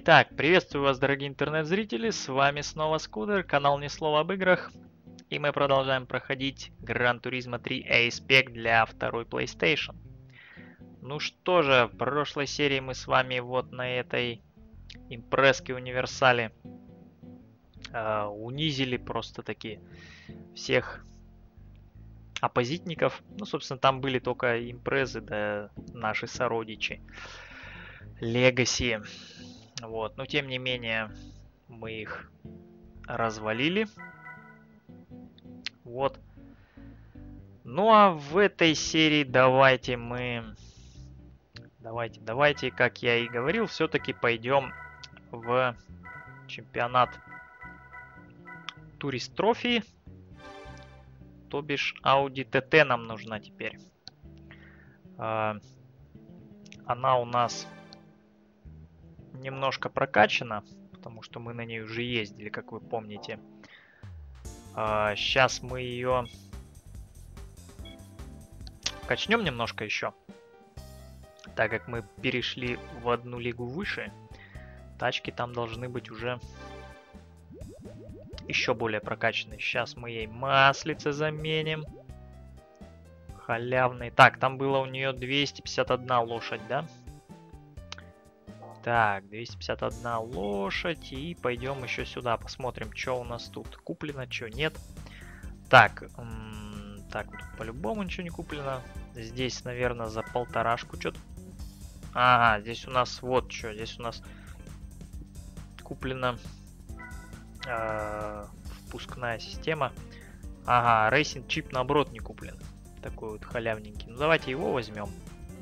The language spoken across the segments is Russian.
Итак, приветствую вас, дорогие интернет-зрители, с вами снова Скудер, канал Ни слова об играх, и мы продолжаем проходить Gran Turismo 3 A-Spec для второй PlayStation. Ну что же, в прошлой серии мы с вами вот на этой импреске универсале унизили просто-таки всех оппозитников. Ну, собственно, там были только импрезы, да наши сородичи. Legacy. Вот, но тем не менее мы их развалили. Вот. Ну а в этой серии давайте, как я и говорил, все-таки пойдем в чемпионат Турист Трофи. То бишь Audi TT нам нужна теперь. Она у нас немножко прокачана, потому что мы на ней уже ездили, как вы помните. Сейчас мы ее качнем немножко еще, так как мы перешли в одну лигу выше. Тачки там должны быть уже еще более прокачанные. Сейчас мы ей маслице заменим. Халявный. Так, там было у нее 251 лошадь, да? Так, 251 лошадь. И пойдем еще сюда, посмотрим, что у нас тут куплено, что нет. Так, так, тут по-любому ничего не куплено. Здесь, наверное, за полторашку что-то. Ага, здесь у нас вот что. Здесь у нас куплена впускная система. Ага, рейсинг чип наоборот не куплен. Такой вот халявненький. Ну, давайте его возьмем.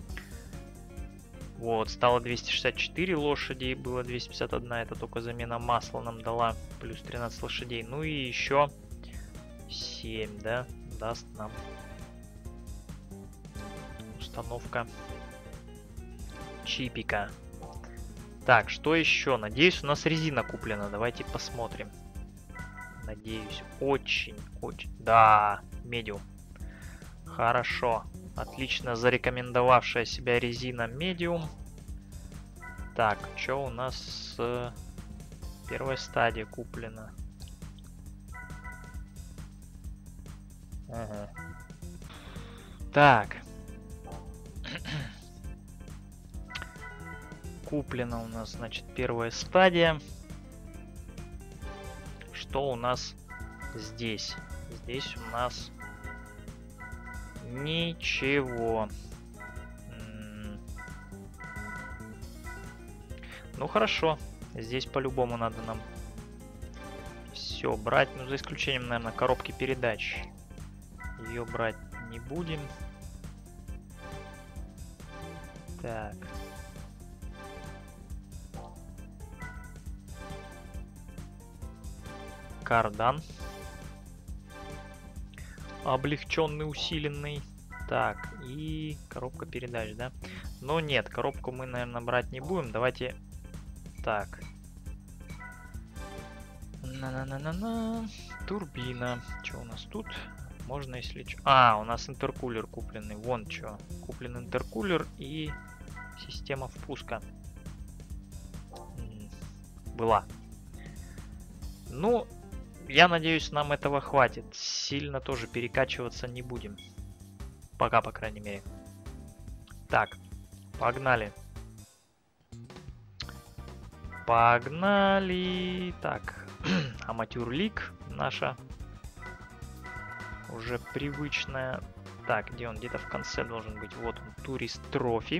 Вот, стало 264 лошади, было 251, это только замена масла нам дала, плюс 13 лошадей. Ну и еще 7, да, даст нам установка чипика. Так, что еще? Надеюсь, у нас резина куплена, давайте посмотрим. Надеюсь, очень. Да, медиум. Хорошо. Отлично зарекомендовавшая себя резина Medium. Так, что у нас с первой стадии куплено? Ага. Так. Куплена у нас, значит, первая стадия. Что у нас здесь? Здесь у нас ничего. Ну хорошо. Здесь по-любому надо нам все брать. Ну, за исключением, наверное, коробки передач. Ее брать не будем. Так. Кардан. Облегченный, усиленный. Так, и коробка передач, да? Но нет, коробку мы, наверное, брать не будем. Давайте... Так. Турбина. Что у нас тут? Можно, если... у нас интеркулер купленный. Вон что. Куплен интеркулер и система впуска. Была. Ну... Я надеюсь, нам этого хватит. Сильно тоже перекачиваться не будем. Пока, по крайней мере. Так, погнали. Погнали. Так, Аматюр Лиг наша. Уже привычная. Так, где он? Где-то в конце должен быть. Вот он, Турист Трофи.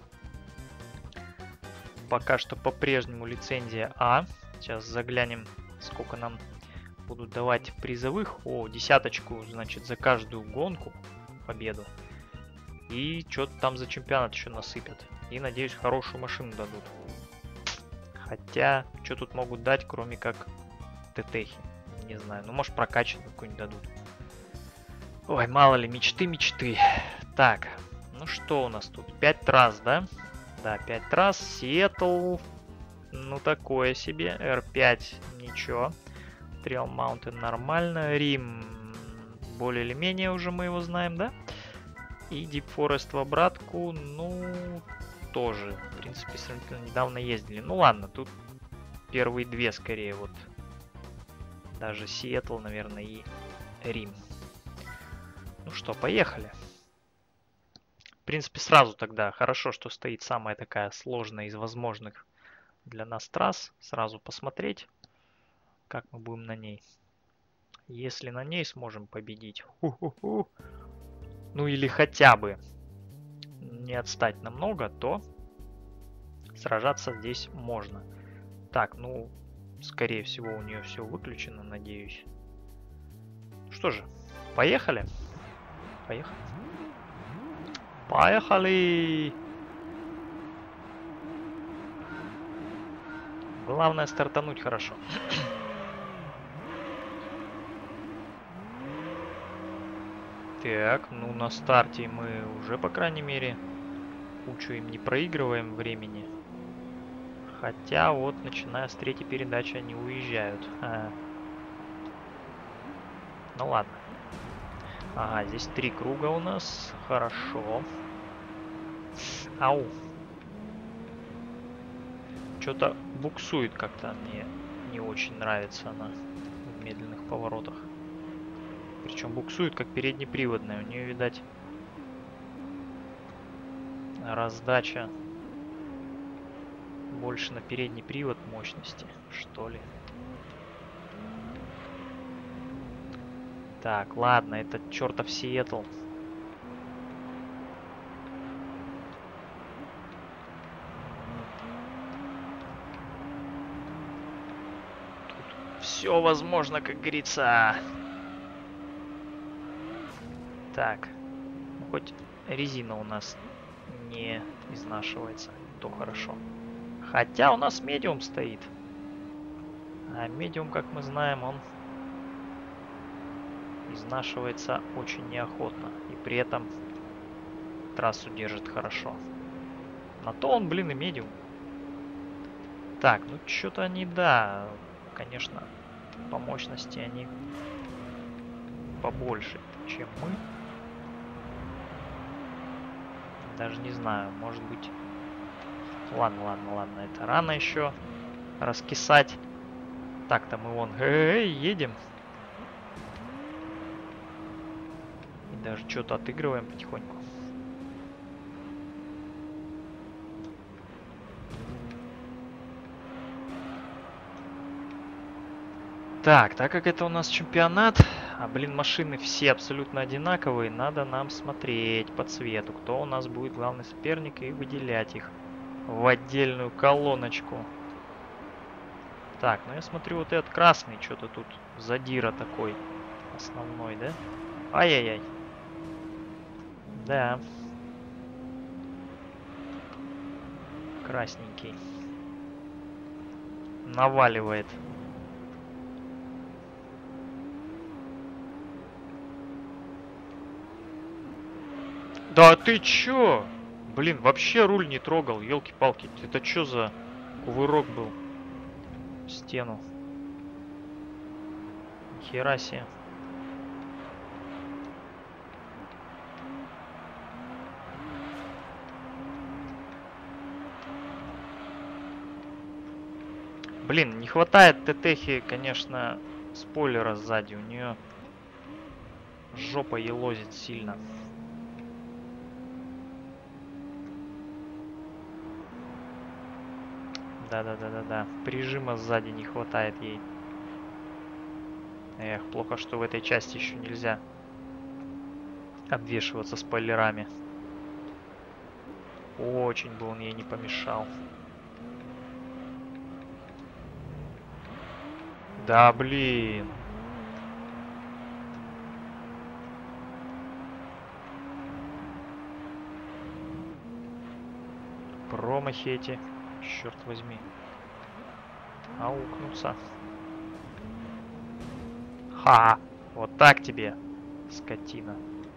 Пока что по-прежнему лицензия А. Сейчас заглянем, сколько нам будут давать призовых. О, десяточку, значит, за каждую гонку, победу. И что-то там за чемпионат еще насыпят. И, надеюсь, хорошую машину дадут. Хотя, что тут могут дать, кроме как ТТХи? Не знаю. Ну, может, прокачанную какую-нибудь дадут. Ой, мало ли, мечты. Так, ну что у нас тут? 5 трасс, да? Да, 5 трасс. Сиэтл. Ну, такое себе. R5, ничего. Trail Mountain нормально. Рим более или менее уже мы его знаем, да? И Deep Forest в обратку, ну, тоже, в принципе, сравнительно недавно ездили. Ну ладно, тут первые две скорее, вот. Даже Сиэтл, наверное, и Рим. Ну что, поехали. В принципе, сразу тогда хорошо, что стоит самая такая сложная из возможных для нас трасс. Сразу посмотреть, как мы будем на ней. Если на ней сможем победить, ну или хотя бы не отстать намного, то сражаться здесь можно. Так, ну, скорее всего, у нее все выключено, надеюсь. Что же, поехали? Поехали. Поехали! Главное стартануть хорошо. Так, ну на старте мы уже, по крайней мере, кучу им не проигрываем времени. Хотя вот, начиная с третьей передачи, они уезжают. Ну ладно. Ага, здесь 3 круга у нас. Хорошо. Ау. Что-то буксует как-то. Мне не очень нравится она в медленных поворотах. Причем буксует как переднеприводная. У нее, видать, раздача больше на передний привод мощности, что ли. Так, ладно, это чертов Сиэтл. Тут все возможно, как говорится. Так, ну, хоть резина у нас не изнашивается, то хорошо. Хотя у нас медиум стоит. А медиум, как мы знаем, он изнашивается очень неохотно. И при этом трассу держит хорошо. На то он, блин, и медиум. Так, ну что-то они, да, конечно, по мощности они побольше, чем мы. Даже не знаю, может быть... Ладно, это рано еще раскисать. Так-то мы вон, едем. И даже что-то отыгрываем потихоньку. Так как это у нас чемпионат, а, блин, машины все абсолютно одинаковые, надо нам смотреть по цвету, кто у нас будет главный соперник, и выделять их в отдельную колоночку. Так, ну я смотрю, вот этот красный, что-то тут задира такой основной, да? Ай-яй-яй. Да. Красненький. Наваливает. Да ты чё? Блин, вообще руль не трогал, елки-палки. Это чё за кувырок был? В стену. Нихера себе. Блин, не хватает ТТхи, конечно, спойлера сзади. У нее жопа елозит сильно. Да. Прижима сзади не хватает ей. Эх, плохо, что в этой части еще нельзя обвешиваться спойлерами. Очень бы он ей не помешал. Да, блин. Промахи эти. Черт возьми. Аукнуться. Ха! Вот так тебе, скотина.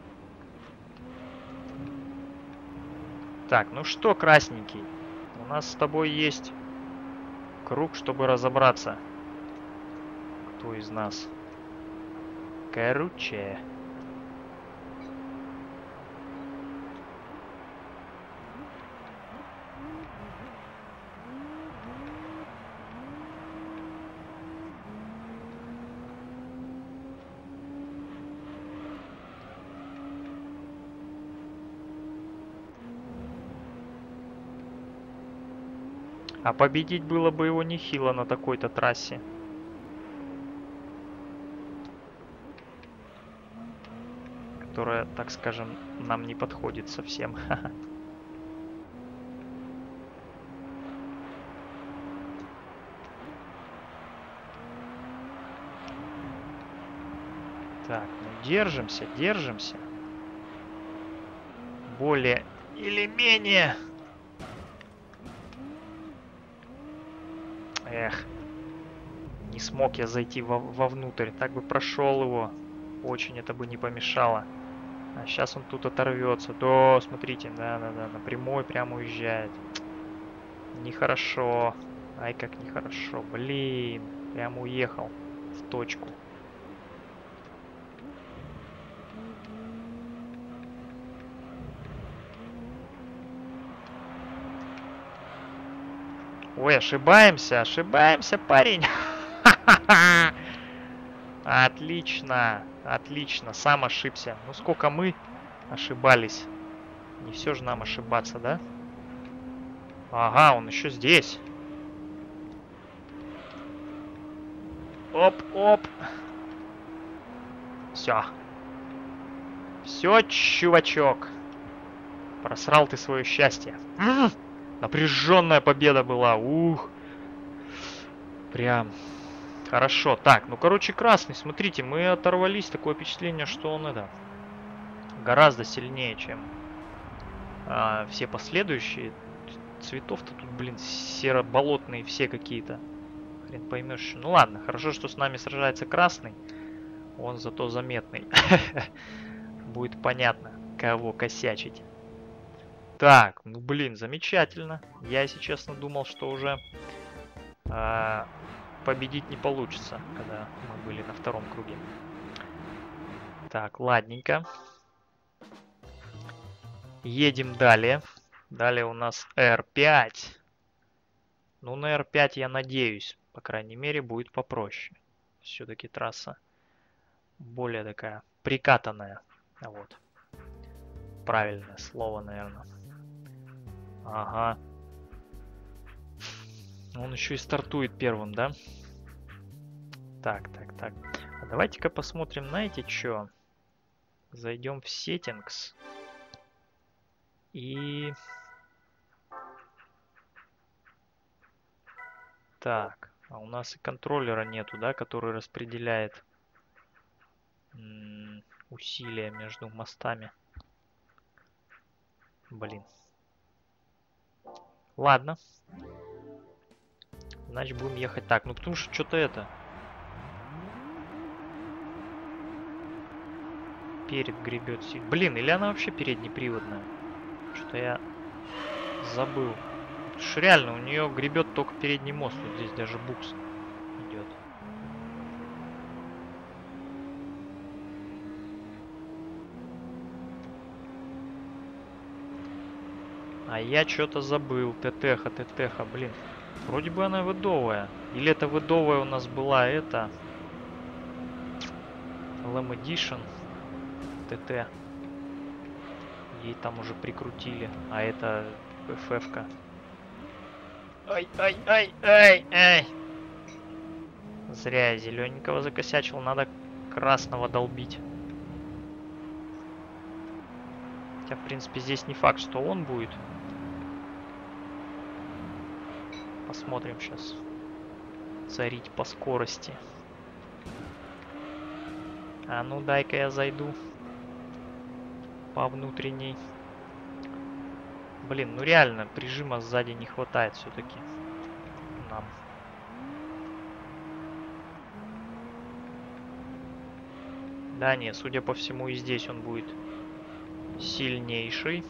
Так, ну что, красненький? У нас с тобой есть круг, чтобы разобраться. Кто из нас? Короче. А победить было бы его нехило на такой-то трассе. Которая, так скажем, нам не подходит совсем. Так, ну держимся, держимся. Более или менее. Эх. Не смог я зайти вовнутрь. Так бы прошел его. Очень это бы не помешало. А сейчас он тут оторвется. Да, смотрите, да-да-да, напрямую прямо уезжает. Нехорошо. Ай, как нехорошо. Блин, прямо уехал в точку. Ой, ошибаемся, ошибаемся, парень. Отлично, отлично, сам ошибся. Ну сколько мы ошибались. Не все же нам ошибаться, да? Ага, он еще здесь. Оп, оп. Все. Все, чувачок. Просрал ты свое счастье. Напряженная победа была. Ух. Прям хорошо. Так, ну короче, красный. Смотрите, мы оторвались. Такое впечатление, что он это гораздо сильнее, чем все последующие. Цветов-то тут, блин, серо-болотные все какие-то. Хрен поймешь. Ну ладно, хорошо, что с нами сражается красный. Он зато заметный. Будет понятно, кого косячить. Так, ну блин, замечательно. Я, если честно, думал, что уже победить не получится, когда мы были на втором круге. Так, ладненько. Едем далее. Далее у нас R5. Ну, на R5 я надеюсь, по крайней мере, будет попроще. Все-таки трасса более такая прикатанная. Вот. Правильное слово, наверное. Ага. Он еще и стартует первым, да? Так, так, так. А давайте-ка посмотрим, знаете, что? Зайдем в Settings. И... Так, а у нас и контроллера нету, да, который распределяет усилия между мостами. Блин. Ладно. Значит, будем ехать так. Ну, потому что что-то это... Перед гребет. Блин, или она вообще переднеприводная? Что-то я забыл. Потому что реально, у нее гребет только передний мост. Вот здесь даже букс идет. А я что-то забыл. ТТХ, блин. Вроде бы она выдовая. Или это выдовая у нас была это... LM Edition. ТТ. Ей там уже прикрутили. А это FF-ка. Ай, ай, ай, ай, ай. Зря я зелененького закосячил. Надо красного долбить. Хотя, в принципе, здесь не факт, что он будет. Посмотрим сейчас. Царить по скорости. А ну дай-ка я зайду. По внутренней. Блин, ну реально, прижима сзади не хватает все-таки нам. Да, нет, судя по всему, и здесь он будет сильнейший.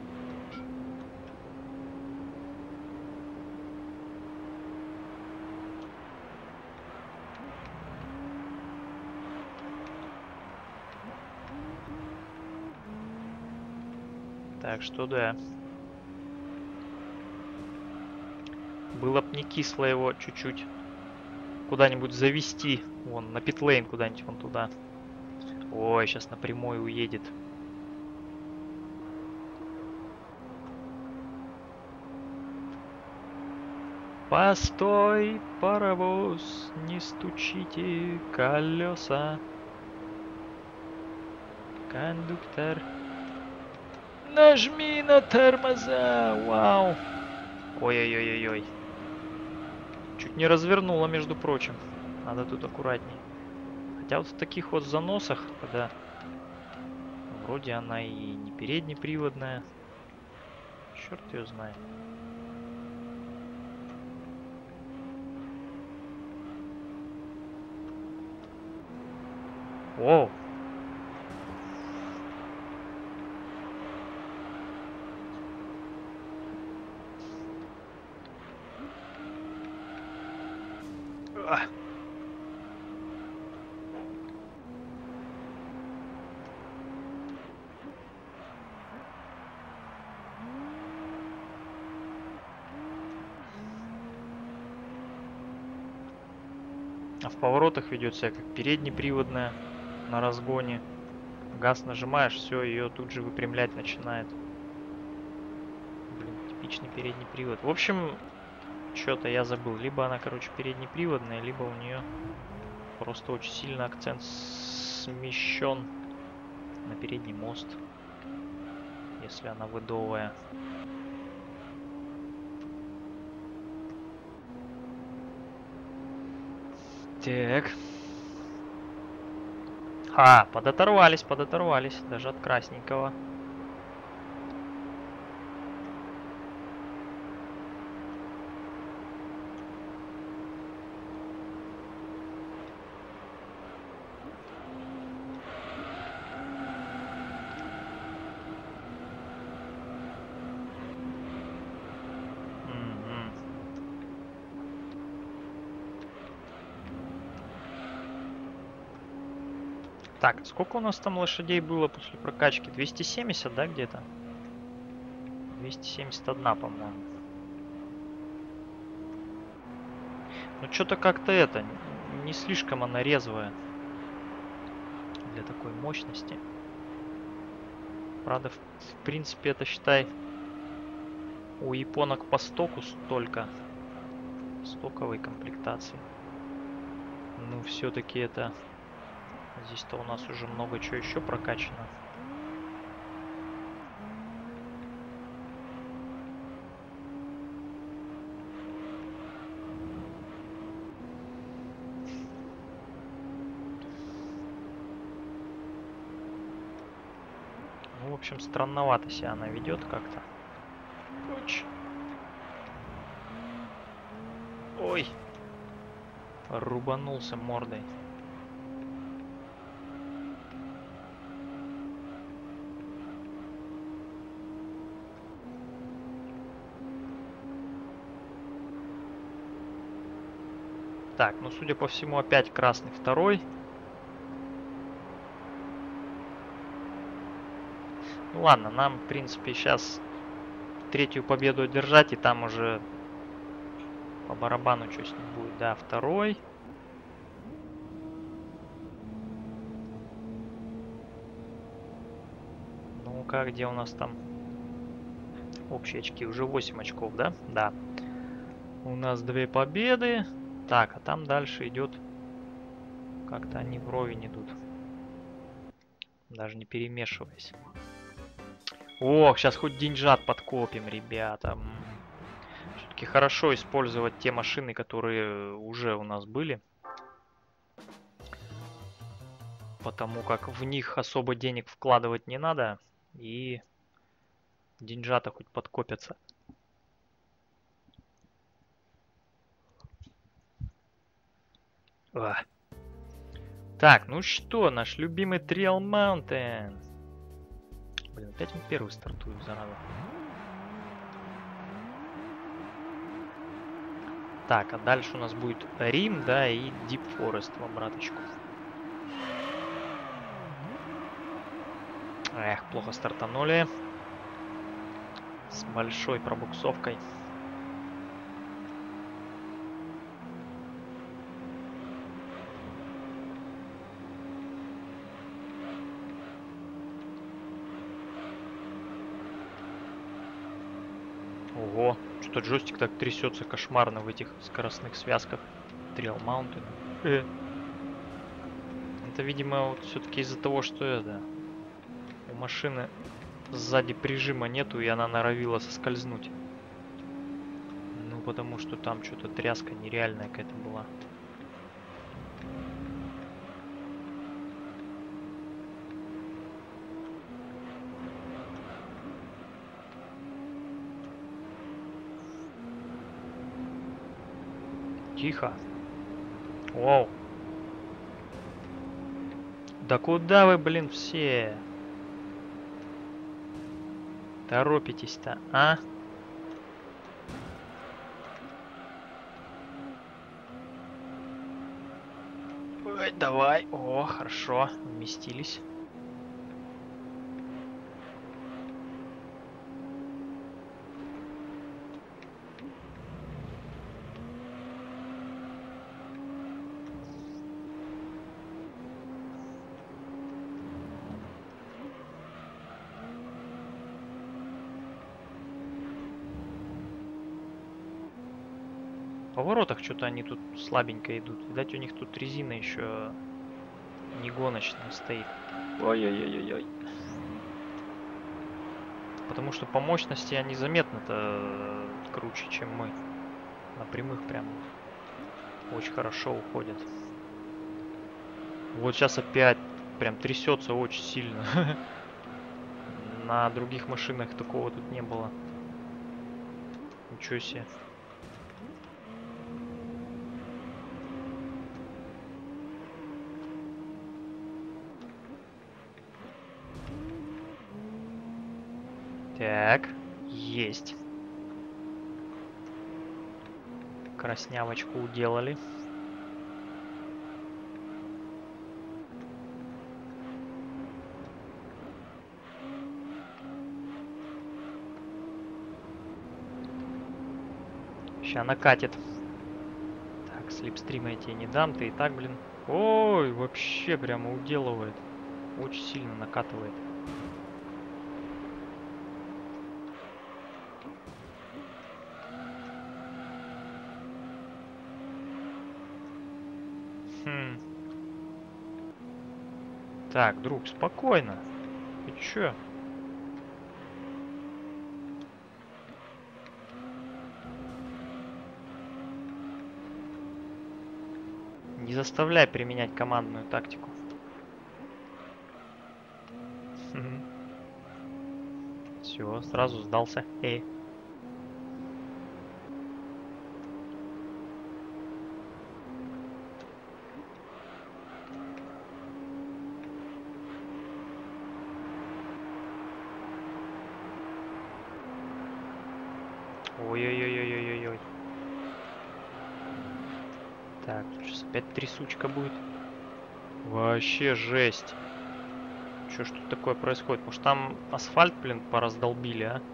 Так что да. Было б не кисло его чуть-чуть куда-нибудь завести. Вон, на питлейн куда-нибудь вон туда. Ой, сейчас напрямую уедет. Постой, паровоз, не стучите колеса. Кондуктор. Нажми на тормоза! Вау! Ой-ой-ой-ой-ой. Чуть не развернуло, между прочим. Надо тут аккуратней. Хотя вот в таких вот заносах, когда вроде она и не переднеприводная. Черт ее знает. О! А! А в поворотах ведет себя как переднеприводная на разгоне. Газ нажимаешь, все, ее тут же выпрямлять начинает. Блин, типичный передний привод. В общем, что-то я забыл. Либо она, короче, переднеприводная, либо у нее просто очень сильно акцент смещен на передний мост, если она выдовая. Так. Подоторвались, даже от красненького. Так, сколько у нас там лошадей было после прокачки? 270, да, где-то? 271, по-моему. Ну, что-то как-то это, не слишком она резвая для такой мощности. Правда, в принципе, это, считай, у японок по стоку столько. Стоковой комплектации. Ну, все-таки это... Здесь-то у нас уже много чего еще прокачано. Ну, в общем, странновато себя она ведет как-то. Ой! Рубанулся мордой. Так, ну судя по всему, опять красный второй. Ну ладно, нам, в принципе, сейчас третью победу одержать, и там уже по барабану что с ним будет. Да, второй. Ну-ка, где у нас там общие очки? Уже 8 очков, да? Да. У нас 2 победы. Так, а там дальше идет... Как-то они вровень идут. Даже не перемешиваясь. Ох, сейчас хоть деньжат подкопим, ребята. Все-таки хорошо использовать те машины, которые уже у нас были. Потому как в них особо денег вкладывать не надо. И деньжата хоть подкопятся. Так, ну что, наш любимый Trail Mountain. Блин, опять мы первый стартуем, зараза. Так, а дальше у нас будет Рим, да, и Deep Forest в обраточку. Эх, плохо стартанули. С большой пробуксовкой. Ого, что-то джойстик так трясется кошмарно в этих скоростных связках. Trail Mountain. Это, видимо, вот все-таки из-за того, что это... У машины сзади прижима нету, и она норовила соскользнуть. Ну, потому что там что-то тряска нереальная какая-то была. Тихо. Воу. Да куда вы, блин, все? Торопитесь-то, а? Ой, давай. О, хорошо. Вместились. В поворотах что-то они тут слабенько идут. Видать, у них тут резина еще не гоночная стоит. Ой-ой-ой-ой. Потому что по мощности они заметно-то круче, чем мы. На прямых прям очень хорошо уходят. Вот сейчас опять прям трясется очень сильно. На других машинах такого тут не было. Ничего себе. Так, есть. Краснявочку уделали. Ща накатит. Так, слипстрима я тебе не дам, ты и так, блин. Ой, вообще прямо уделывает. Очень сильно накатывает. Так, друг, спокойно. Ты чё? Не заставляй применять командную тактику. Все, сразу сдался. Эй. Ой-ой-ой-ой-ой-ой. Так, тут сейчас опять трясучка будет. Вообще жесть. Чё ж тут такое происходит? Может там асфальт, блин, пораздолбили, а?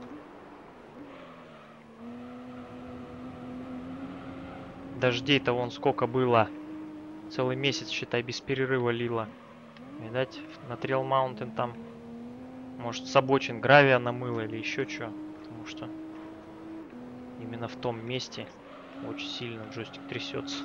Дождей-то вон сколько было. Целый месяц, считай, без перерыва лило. Видать, на Trail Mountain там, может, с обочин гравия намыло или еще что. Потому что именно в том месте очень сильно джойстик трясется.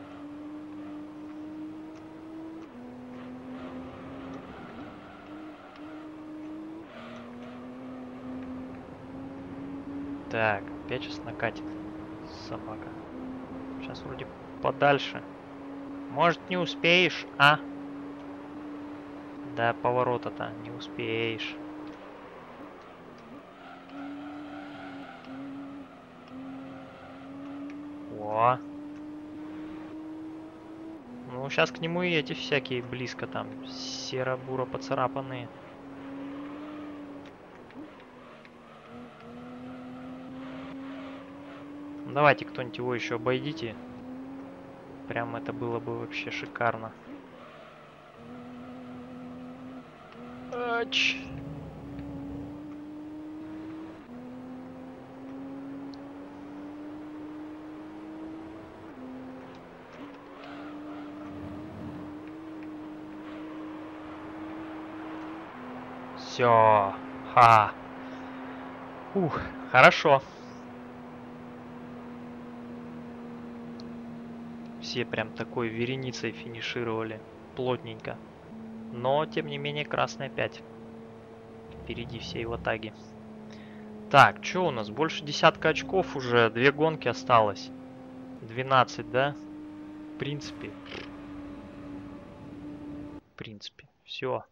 Так, опять сейчас накатит собака. Сейчас вроде подальше. Может, не успеешь, а? Да, поворота-то не успеешь. О. Ну, сейчас к нему и эти всякие близко там. Серо-буро поцарапанные. Давайте кто-нибудь его еще обойдите. Прям это было бы вообще шикарно. Ач. Все. Ха. Ух, хорошо. все прям такой вереницей финишировали. Плотненько. Но, тем не менее, красный опять впереди всей в атаге. Так, что у нас? Больше десятка очков уже. 2 гонки осталось. 12, да? В принципе. Все.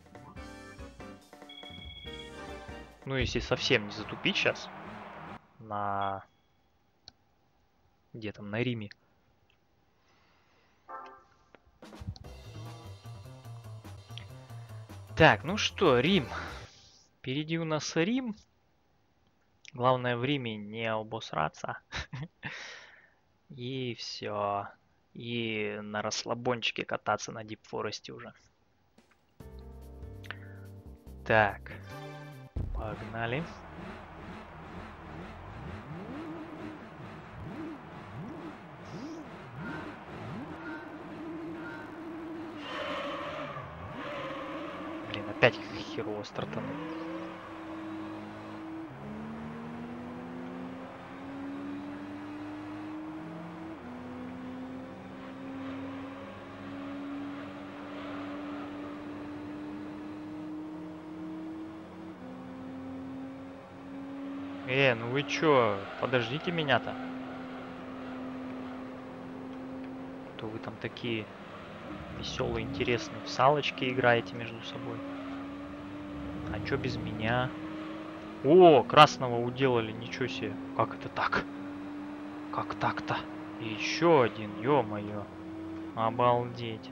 Ну, если совсем не затупить сейчас. На... Где там? На Риме. Так, ну что, Рим. Впереди у нас Рим. Главное в Риме не обосраться. И все. И на расслабончике кататься на Deep Forest уже. Так. Погнали. Блин, опять херово стартанул. Ну вы чё? Подождите меня-то. То вы там такие веселые, интересные в салочки играете между собой. А чё без меня? О, красного уделали, ничего себе. Как это так? Как так-то? Еще один, ё-моё. Обалдеть.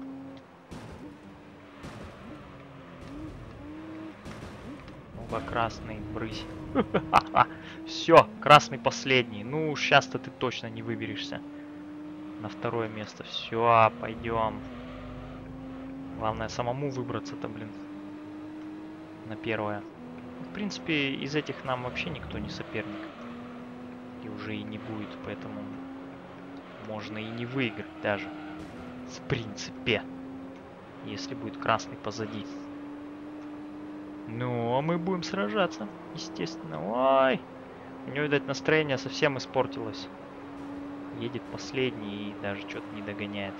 Ну-ка, красный, брысь. Все, красный последний. Ну, сейчас-то ты точно не выберешься на второе место. Все, пойдем. Главное самому выбраться-то, блин, на первое. В принципе, из этих нам вообще никто не соперник. И уже и не будет, поэтому можно и не выиграть даже. В принципе. Если будет красный позади. Ну, а мы будем сражаться, естественно. Ой! У него, видать, настроение совсем испортилось. Едет последний и даже что-то не догоняет.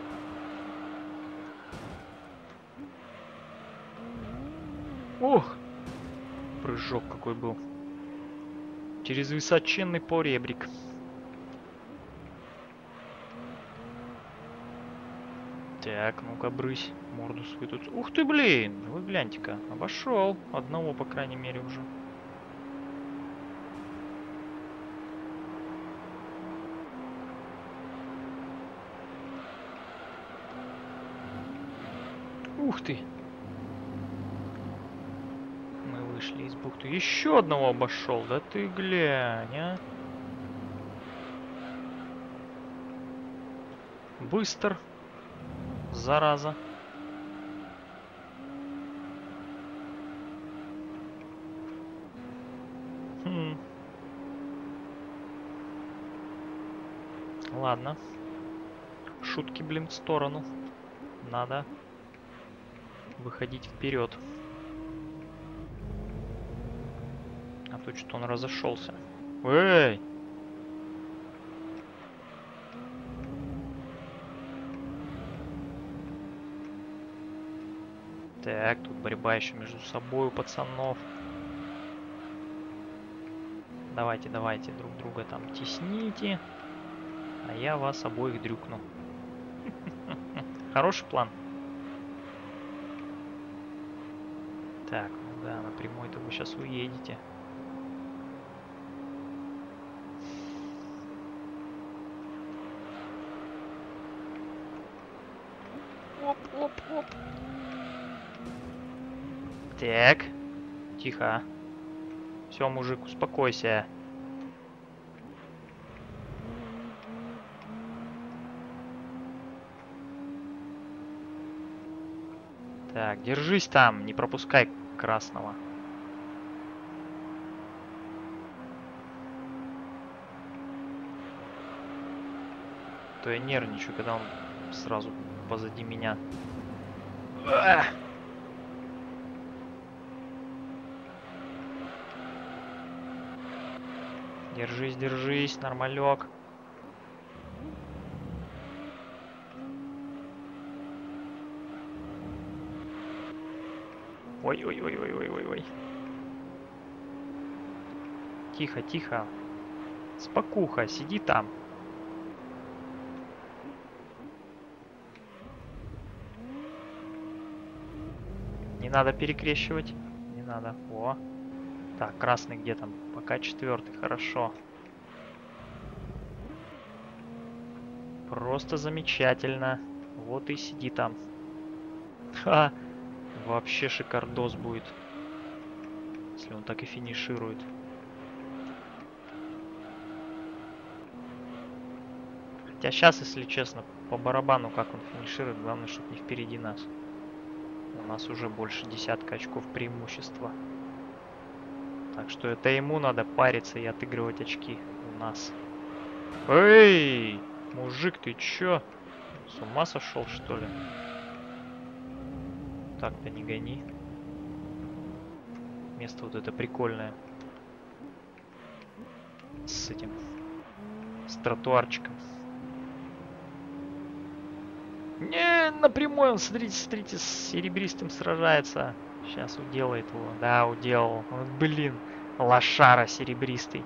Ох! Прыжок какой был. Через высоченный поребрик. Так, ну-ка, брысь. Морду свою тут. Ух ты, блин! Вы гляньте-ка. Обошел. Одного, по крайней мере, уже. Ух ты! Мы вышли из бухты. Еще одного обошел. Да ты глянь, а. Быстр. Зараза. Ладно. Шутки, блин, в сторону. Надо выходить вперед. А то что-то он разошелся. Эй! Так, тут борьба еще между собой у пацанов. Давайте, давайте друг друга там тесните. А я вас обоих дрюкну. Хороший план. Так, ну да, напрямую-то вы сейчас уедете. Оп, оп, оп. Так, тихо. Все, мужик, успокойся. Так, держись там, не пропускай красного. То я нервничаю, когда он сразу позади меня. Держись, держись, нормалек. Ой-ой-ой-ой-ой-ой-ой. Тихо, тихо. Спокуха, сиди там. Не надо перекрещивать. Не надо. О. Так, красный где там? Пока четвертый. Хорошо. Просто замечательно. Вот и сиди там. Ха. Вообще шикардос будет. Если он так и финиширует. Хотя сейчас, если честно, по барабану, как он финиширует, главное, чтобы не впереди нас. У нас уже больше десятка очков преимущества. Так что это ему надо париться и отыгрывать очки у нас. Эй, мужик, ты чё? С ума сошел, что ли? Так-то не гони. Место вот это прикольное. С этим. С тротуарчиком. Не, напрямую он, смотрите, смотрите, с серебристым сражается. Сейчас уделает его. Да, уделал. Вот, блин, лошара серебристый.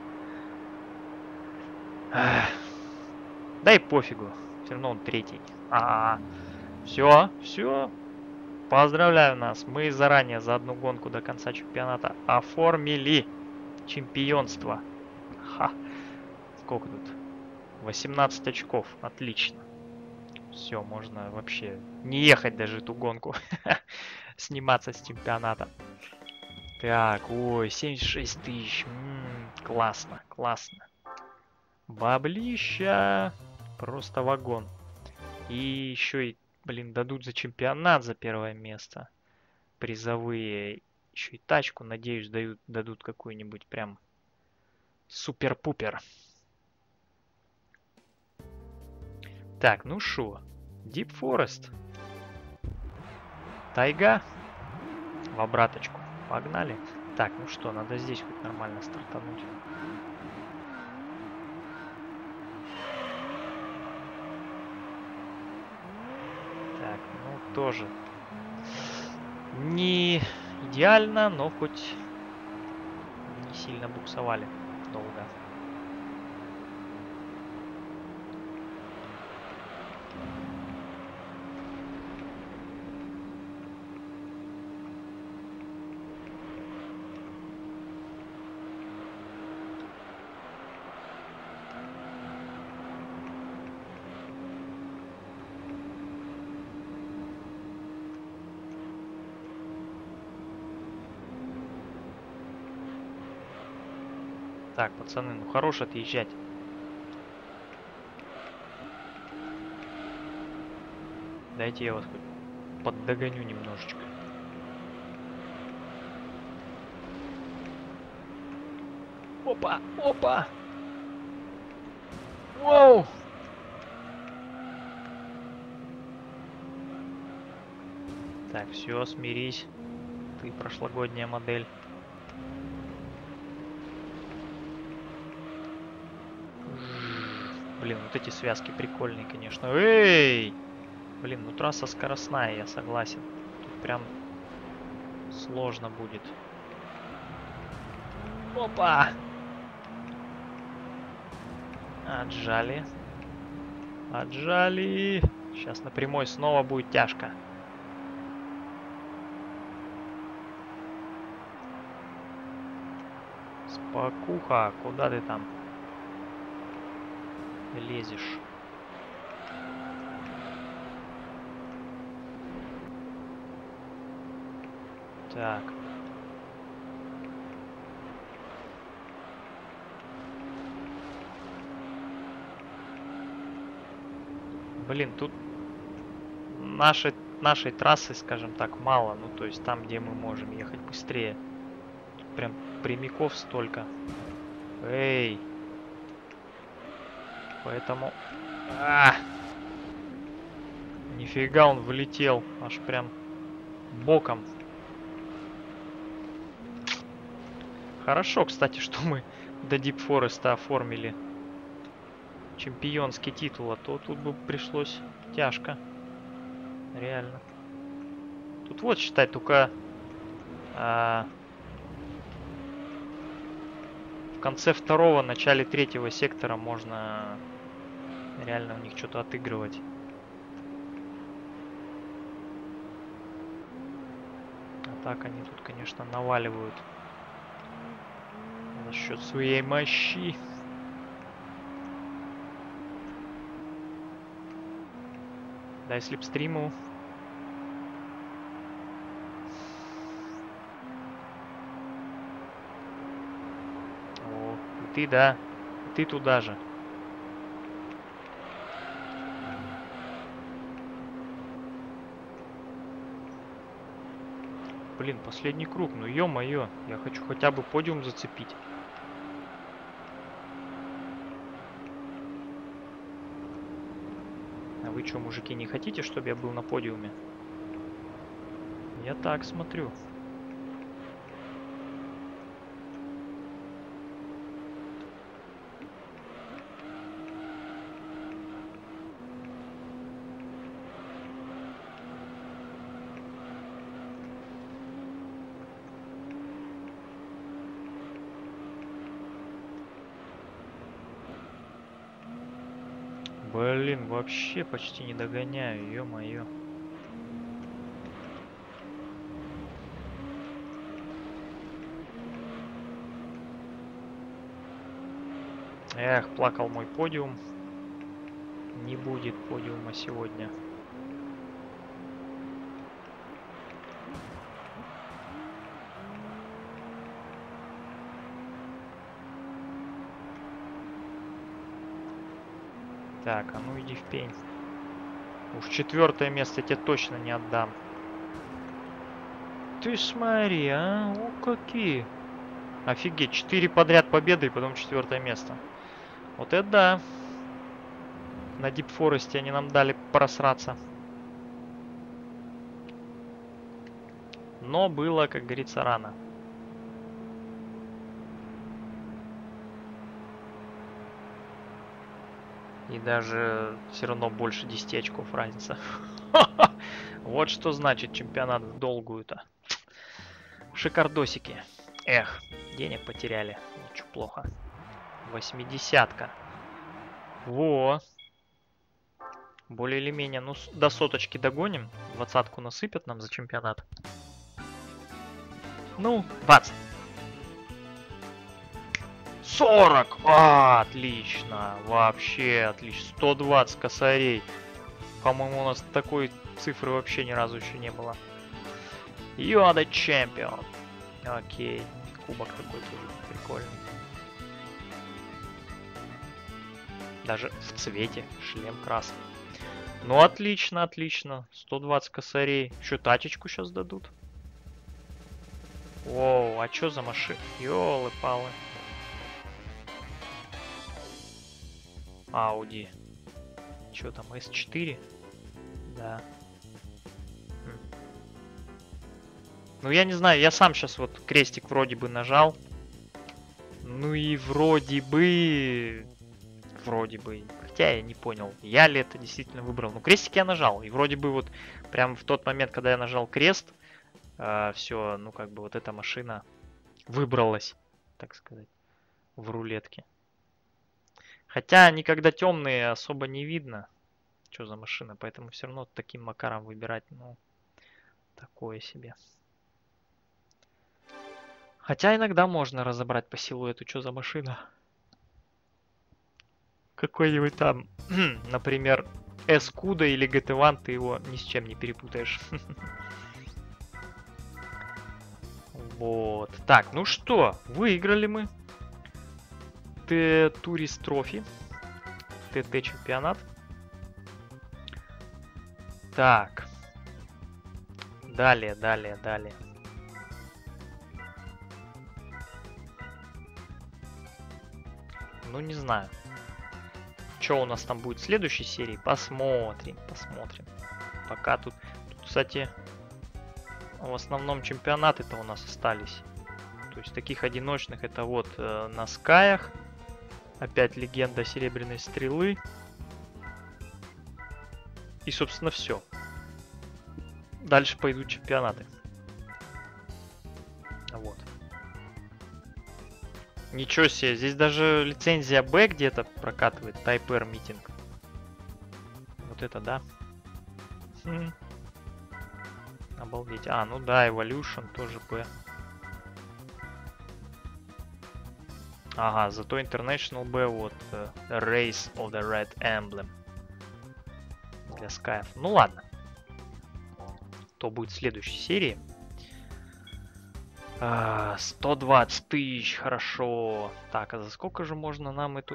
Ах. Да и пофигу. Все равно он третий. Все, все. Поздравляю нас. Мы заранее за одну гонку до конца чемпионата оформили чемпионство. Ха. Сколько тут? 18 очков. Отлично. Все, можно вообще не ехать даже эту гонку. Сниматься с чемпионата. Так, ой, 76 тысяч. Классно, классно. Баблища. Просто вагон. И еще и, блин, дадут за чемпионат за первое место. Призовые. Еще и тачку, надеюсь, дадут какую-нибудь прям супер-пупер. Так, ну шо? Deep Forest. Тайга. В обраточку. Погнали. Так, ну что, надо здесь хоть нормально стартануть. Так, ну тоже не идеально, но хоть не сильно буксовали долго. Так, пацаны, ну хорош отъезжать. Дайте я вас хоть поддогоню немножечко. Опа, опа! Воу! Так, все, смирись. Ты прошлогодняя модель. Блин, вот эти связки прикольные, конечно. Эй! Блин, ну трасса скоростная, я согласен. Тут прям сложно будет. Опа! Отжали. Отжали. Сейчас на прямой снова будет тяжко. Спокуха, куда ты там лезешь? Так. Блин, тут нашей трассы, скажем так, мало. Ну, то есть там, где мы можем ехать быстрее. Тут прям прямиков столько. Эй! Поэтому... Нифига он влетел. Аж прям боком. Хорошо, кстати, что мы до Deep Forest оформили чемпионский титул, а то тут бы пришлось тяжко. Реально. Тут вот, считай, только В конце второго, начале третьего сектора можно реально у них что-то отыгрывать. А так они тут, конечно, наваливают за счет своей мощи. Дай слепстриму. О, и ты, да. И ты туда же. Блин, последний круг. Ну ё-моё. Я хочу хотя бы подиум зацепить. А вы что, мужики, не хотите, чтобы я был на подиуме? Я так смотрю. Блин, вообще почти не догоняю, ё-моё. Эх, плакал мой подиум. Не будет подиума сегодня. Так, а ну иди в пень. Уж 4-е место тебе точно не отдам. Ты смотри, а? О, какие. Офигеть, 4 подряд победы и потом 4-е место. Вот это да. На Deep Forest они нам дали просраться. Но было, как говорится, рано. И даже все равно больше 10 очков разница. Вот что значит чемпионат в долгую-то. Шикардосики. Эх, денег потеряли. Ничего плохо. 80-ка. Во. Более или менее. Ну, до соточки догоним. 20-ку насыпят нам за чемпионат. Ну, 20. 40! А, отлично. Вообще отлично. 120 косарей. По-моему, у нас такой цифры вообще ни разу еще не было. You are the champion. Окей. Кубок такой тоже прикольный. Даже в цвете. Шлем красный. Ну, отлично, отлично. 120 косарей. Еще тачечку сейчас дадут. Оу, а что за машина? Ёлы-палы. Ауди. Что там, S4? Да. Ну, я не знаю, я сам сейчас вот крестик вроде бы нажал. Ну и вроде бы... Хотя я не понял, я ли это действительно выбрал. Ну, крестик я нажал. И вроде бы вот прям в тот момент, когда я нажал крест, все, ну как бы вот эта машина выбралась, так сказать, в рулетке. Хотя они когда темные, особо не видно, что за машина. Поэтому все равно таким макаром выбирать, ну, такое себе. Хотя иногда можно разобрать по силуэту, что за машина. Какой-нибудь там, например, Эскуда или GT1, ты его ни с чем не перепутаешь. Вот. Так, ну что, выиграли мы. Турист Трофи. ТТ чемпионат. Так. Далее. Ну, не знаю. Что у нас там будет в следующей серии? Посмотрим. Пока тут, кстати, в основном чемпионаты-то у нас остались. То есть таких одиночных это вот на Скаях. Опять легенда Серебряной Стрелы. И, собственно, все. Дальше пойдут чемпионаты. Вот. Ничего себе, здесь даже лицензия B где-то прокатывает. Type R Meeting. Вот это да. Обалдеть. А, ну да, Evolution тоже B. Ага, зато International B, вот, Race of the Red Emblem. Для Skype. Ну ладно. То будет в следующей серии. 120 тысяч, хорошо. Так, а за сколько же можно нам эту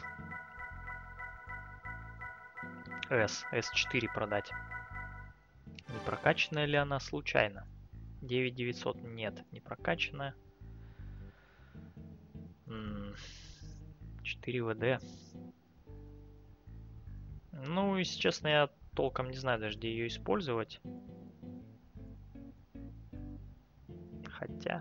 S4 продать? Не прокачанная ли она случайно? 9900, нет, не прокачанная. 4 ВД. Ну, если честно, я толком не знаю даже, где ее использовать. Хотя...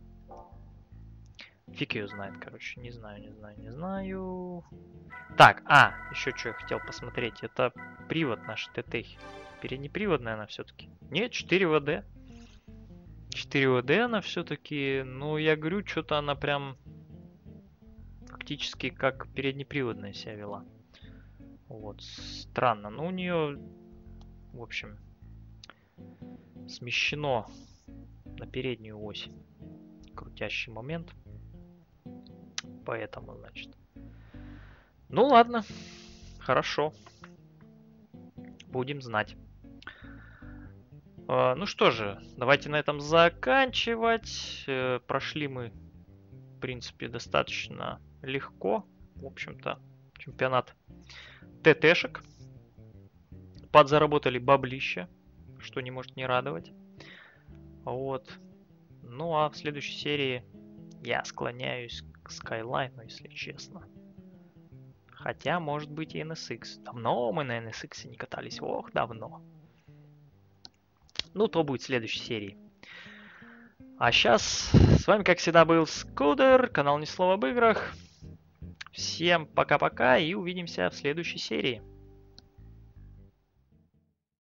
Фиг ее знает, короче. Не знаю. Так, еще что я хотел посмотреть. Это привод наш ТТ. Переднеприводная она все-таки. Нет, 4 ВД. 4 ВД она все-таки. Ну, я говорю, что-то она прям фактически как переднеприводная себя вела. Вот, странно. Но у нее, в общем, смещено на переднюю ось крутящий момент. Поэтому, значит. Ну ладно, хорошо. Будем знать. Ну что же, давайте на этом заканчивать. Прошли мы, в принципе, достаточно легко. В общем-то, чемпионат ТТшек. Подзаработали баблища, что не может не радовать. Вот. Ну а в следующей серии я склоняюсь к Skyline, если честно. Хотя, может быть, и NSX. Давно мы на NSX не катались. Ох, давно. Ну, то будет в следующей серии. А сейчас с вами, как всегда, был Скудер, канал Ни Слова об играх. Всем пока-пока и увидимся в следующей серии.